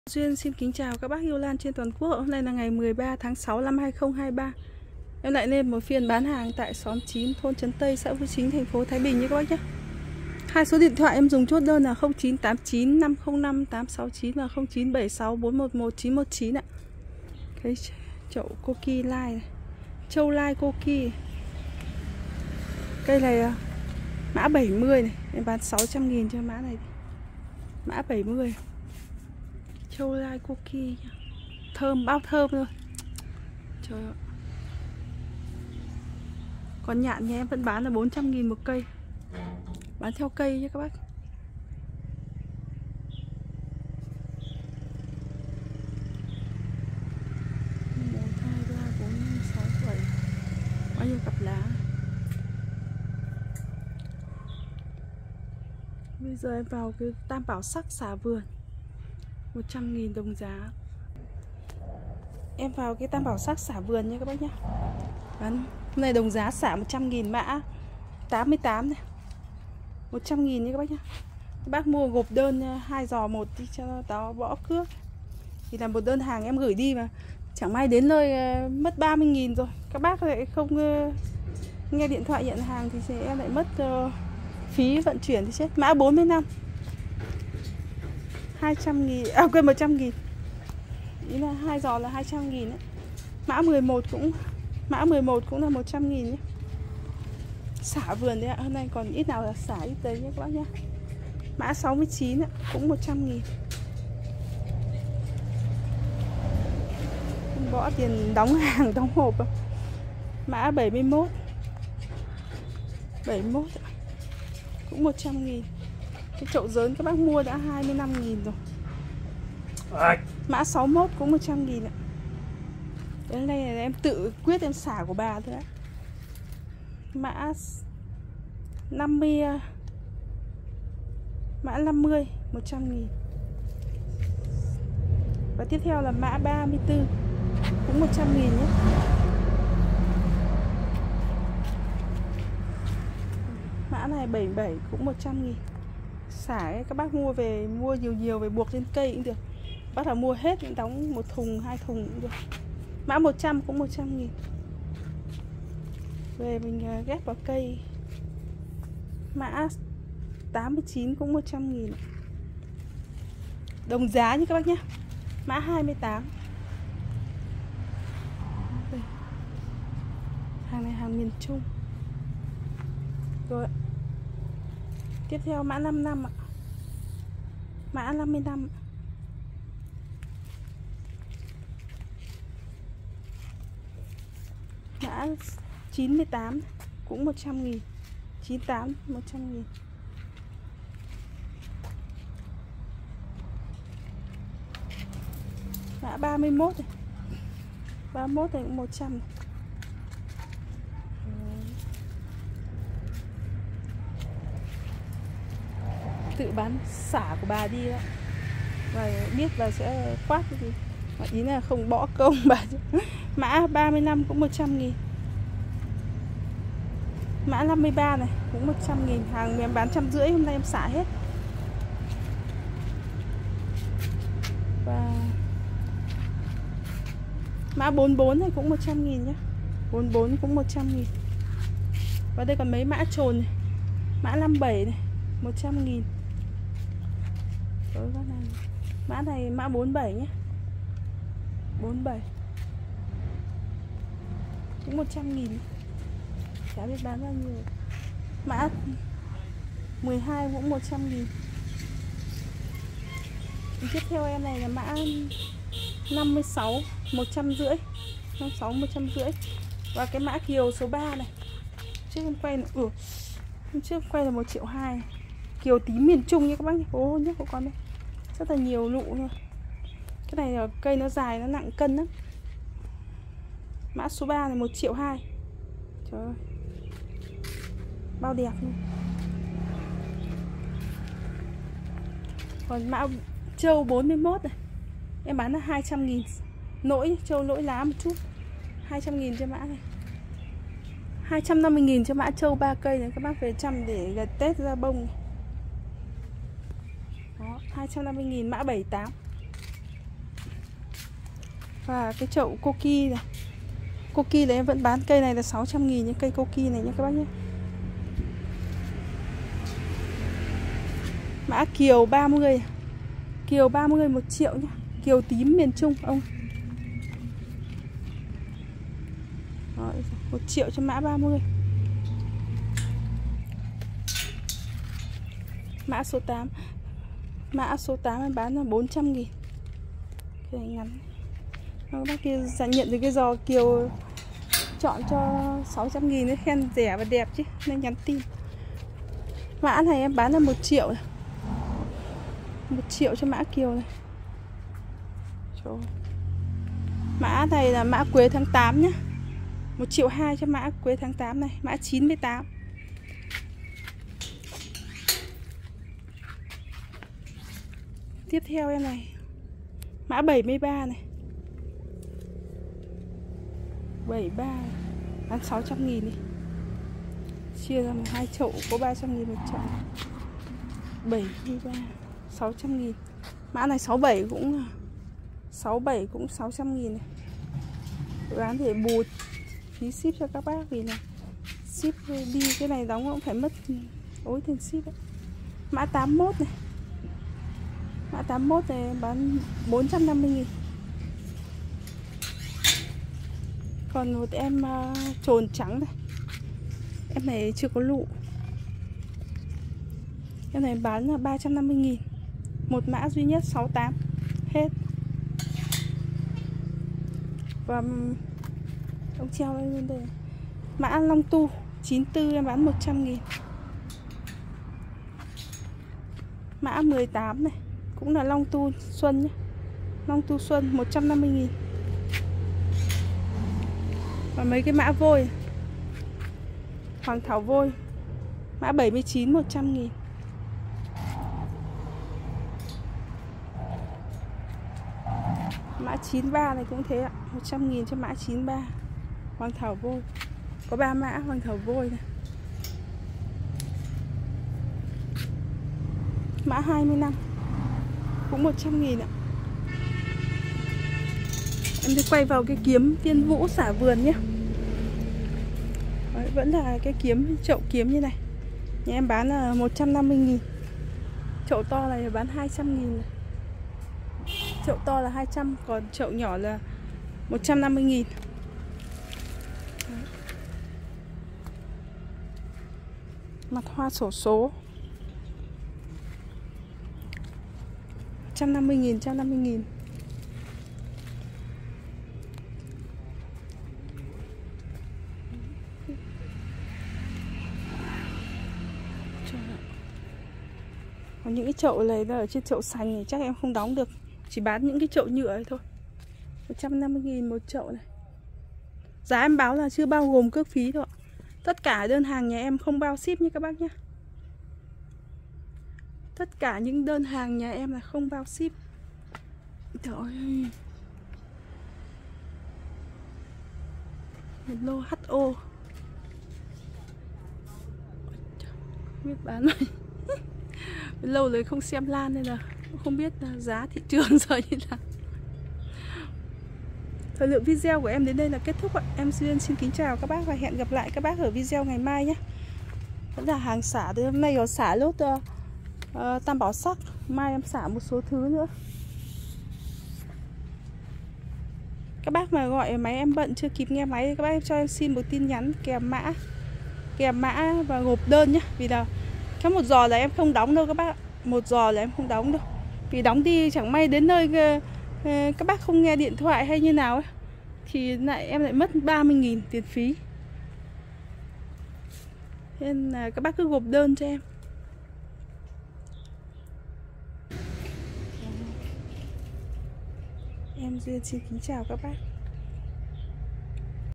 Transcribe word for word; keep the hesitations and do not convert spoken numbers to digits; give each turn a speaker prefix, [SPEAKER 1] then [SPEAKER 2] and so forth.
[SPEAKER 1] Duyên xin kính chào các bác yêu lan trên toàn quốc. Hôm nay là ngày mười ba tháng sáu năm hai nghìn không trăm hai mươi ba. Em lại lên một phiên bán hàng tại xóm chín, thôn Trấn Tây, xã Phú Chính, thành phố Thái Bình nhé các bác nhé. Hai số điện thoại em dùng chốt đơn là không chín tám chín năm không năm tám sáu chín và không chín bảy sáu bốn một một chín một chín ạ. Cái chậu Koki Lai này, châu Lai Koki. Cây này mã bảy mươi này, em bán sáu trăm nghìn cho mã này. Mã bảy mươi. Châu Lai Koki nhá. Thơm, bao thơm thôi. Trời ơi. Còn nhạn nhà em vẫn bán là bốn trăm nghìn một cây. Bán theo cây nhé các bác. một, hai, ba, bốn, năm, sáu, bảy. Bao nhiêu cặp lá. Bây giờ em vào cái tam bảo sắc xả vườn, một trăm nghìn đồng giá. Em vào cái tam bảo sắc xả vườn nha các bác nhé. Bán hôm nay đồng giá xả một trăm nghìn, mã tám mươi tám này, một trăm nghìn nha các bác nhé. Các bác mua gộp đơn hai giò một đi cho nó bỏ cước. Thì là một đơn hàng em gửi đi mà chẳng may đến nơi mất ba mươi nghìn rồi. Các bác lại không nghe điện thoại nhận hàng thì em lại mất phí vận chuyển thì chết. Mã bốn mươi lăm, hai trăm nghìn, à quên, một trăm nghìn. Ý là hai giò là hai trăm nghìn ấy. Mã mười một cũng Mã mười một cũng là một trăm nghìn nhé. Xả vườn đấy ạ. Hôm nay còn ít nào là xả ít đấy nhé các bác nhé. Mã sáu mươi chín ạ, cũng một trăm nghìn. Không bỏ tiền đóng hàng, đóng hộp không? Mã bảy mươi mốt, bảy mươi mốt ạ, cũng một trăm nghìn. Cái chậu lớn các bác mua đã hai mươi lăm nghìn rồi. Mã sáu mươi mốt cũng một trăm nghìn ạ. Đến đây là em tự quyết em xả của bà thôi ạ. Mã năm mươi, mã năm mươi, một trăm nghìn. Và tiếp theo là mã ba mươi tư, cũng một trăm nghìn nhé. Mã này bảy mươi bảy cũng một trăm nghìn. Xả ấy, các bác mua về, mua nhiều nhiều về buộc lên cây cũng được. Bác là mua hết, đóng một thùng, hai thùng cũng được. Mã một trăm cũng một trăm nghìn. Về mình ghép vào cây. Mã tám mươi chín cũng một trăm nghìn. Đồng giá như các bác nhé. Mã hai mươi tám. Đây. Hàng này hàng miền Trung. Rồi. Tiếp theo mã năm mươi lăm ạ. Mã năm mươi lăm. Mã chín mươi tám cũng một trăm nghìn. chín mươi tám một trăm nghìn. Mã ba mươi mốt này. ba mươi mốt này cũng một trăm. Tự bán xả của bà đi đó. Và biết bà sẽ quát cái gì. Ý là không bỏ công bà. Mã ba mươi lăm cũng một trăm nghìn. Mã năm mươi ba này cũng một trăm nghìn. Hàng em bán trăm rưỡi, hôm nay em xả hết. Và mã bốn mươi bốn này cũng một trăm nghìn nhé. bốn mươi bốn cũng một trăm nghìn. Và đây còn mấy mã trồn này. Mã năm mươi bảy này một trăm nghìn. Này. Mã này mã bốn mươi bảy nhé. bốn mươi bảy cũng một trăm nghìn. Chả biết bán bao nhiêu. Mã mười hai cũng một trăm nghìn. Tiếp theo em này là mã năm mươi sáu một trăm rưỡi. năm mươi sáu một trăm rưỡi. Và cái mã kiều số ba này. Trước em quay là ừ, trước quay là một triệu hai. Kiều tím miền Trung nha các bác nhé. Ô nhắc của con đây. Rất là nhiều nụ thôi. Cái này là cây nó dài, nó nặng cân lắm. Mã số ba là một triệu hai. Trời ơi. Bao đẹp luôn. Còn mã trâu bốn mươi mốt này. Em bán là hai trăm nghìn. Nỗi, trâu lỗi lá một chút. hai trăm nghìn cho mã này. hai trăm năm mươi nghìn cho mã trâu ba cây này. Các bác về chăm để gần Tết ra bông. Đó, hai trăm năm mươi nghìn mã bảy mươi tám. Và cái chậu Koki này, Koki này em vẫn bán cây này là sáu trăm nghìn những cây Koki này nha các bác nhé. Mã Kiều ba mươi, Kiều ba mươi một triệu nhá. Kiều tím miền Trung ông. Đó, một triệu cho mã ba mươi. Mã số tám, mã số tám em bán là bốn trăm nghìn. Cái này ngắn. Các bác kia nhận được cái giò Kiều chọn cho sáu trăm nghìn đấy, khen rẻ và đẹp chứ, nên nhắn tin. Mã này em bán là một triệu này. một triệu cho mã Kiều này. Trời. Mã này là mã Quế tháng tám nhá. một triệu hai cho mã Quế tháng tám này, mã chín mươi tám. Tiếp theo em này, mã bảy mươi ba này. bảy mươi ba bán sáu trăm nghìn đi. Chia ra hai chậu có ba trăm nghìn một chậu. bảy mươi ba, sáu trăm nghìn. Mã này sáu mươi bảy cũng sáu mươi bảy cũng sáu trăm nghìn này. Bán để bù phí ship cho các bác, vì là ship đi cái này đóng cũng phải mất ối tiền ship ấy. Mã tám mươi mốt này. Mã tám mươi mốt này bán bốn trăm năm mươi nghìn. Còn một em uh, trồn trắng này. Em này chưa có lụ. Em này bán là ba trăm năm mươi nghìn. Một mã duy nhất sáu mươi tám. Hết. Và ông treo lên đây. Mã Long Tu chín mươi tư em bán một trăm nghìn. Mã mười tám này, cũng là Long Tu Xuân nhé. Long Tu Xuân một trăm năm mươi nghìn. Và mấy cái mã vôi, Hoàng Thảo Vôi, mã bảy mươi chín một trăm nghìn. Mã chín mươi ba này cũng thế ạ, một trăm nghìn cho mã chín mươi ba. Hoàng Thảo Vôi. Có ba mã Hoàng Thảo Vôi này. Mã hai mươi lăm cũng một trăm nghìn ạ. Em đi quay vào cái kiếm Tiên Vũ xả vườn nhé. Đấy, vẫn là cái kiếm, chậu kiếm như này. Nhà em bán là một trăm năm mươi nghìn. Chậu to này bán hai trăm nghìn này. Chậu to là hai trăm, còn chậu nhỏ là một trăm năm mươi nghìn. Đấy. Mặt hoa xổ số một trăm năm mươi nghìn, một trăm năm mươi nghìn. Còn những cái chậu này ở trên chậu sành này chắc em không đóng được, chỉ bán những cái chậu nhựa ấy thôi. Một trăm năm mươi nghìn một chậu này. Giá em báo là chưa bao gồm cước phí thôi. Tất cả đơn hàng nhà em không bao ship nha các bác nhé. Tất cả những đơn hàng nhà em là không bao ship. Trời ơi. Một lô hát o. Biết bán rồi. Lâu rồi không xem lan nên là không biết là giá thị trường giờ như nào. Thời lượng video của em đến đây là kết thúc ạ. Em Duyên xin kính chào các bác và hẹn gặp lại các bác ở video ngày mai nhé. Vẫn là hàng xả, từ hôm nay có xả lốt uh, uh, tam bảo sắc. Mai em xả một số thứ nữa. Các bác mà gọi máy em bận chưa kịp nghe máy thì các bác cho em xin một tin nhắn kèm mã Kèm mã và hộp đơn nhé. Vì là cái một giò là em không đóng đâu các bác. Một giò là em không đóng đâu. Vì đóng đi chẳng may đến nơi các bác không nghe điện thoại hay như nào ấy, thì lại em lại mất ba mươi nghìn tiền phí. Nên là các bác cứ gộp đơn cho em. Em Duyên xin kính chào các bác.